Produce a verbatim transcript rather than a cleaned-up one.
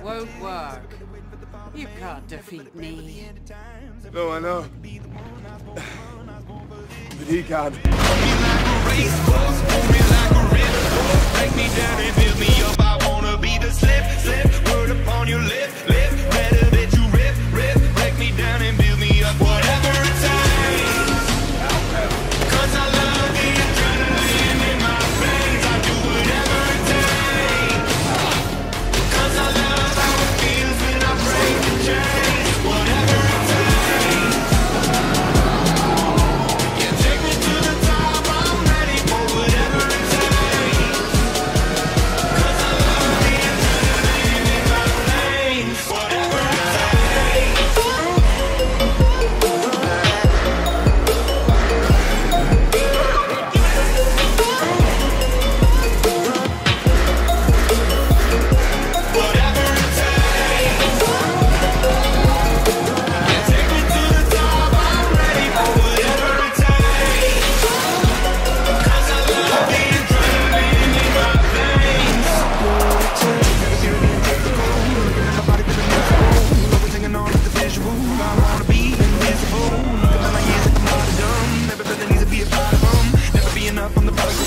won't work. You can't defeat me. No, I know. But he can. Break me down and build me up. I wanna be the slip, slip, word upon your lip, lip. Better that you rip, rip. Break me down and build me up. Whatever it takes. Cause I love the adrenaline in my veins. I do whatever it takes. Cause I love how it feels when I break the chains. Whatever it takes. Yeah, take me to the top. I'm ready for whatever it takes. Cause I love the adrenaline in my veins. Whatever it takes. Whatever it takes. Yeah, take me to the top. I'm ready for whatever it takes. Cause I love the adrenaline in my veins. My body feeling miserable. Always hanging on to the visual. I wanna be invisible. Look at my years like I'm not dumb. Never felt the need to be a part of them. Never be enough on the bottom.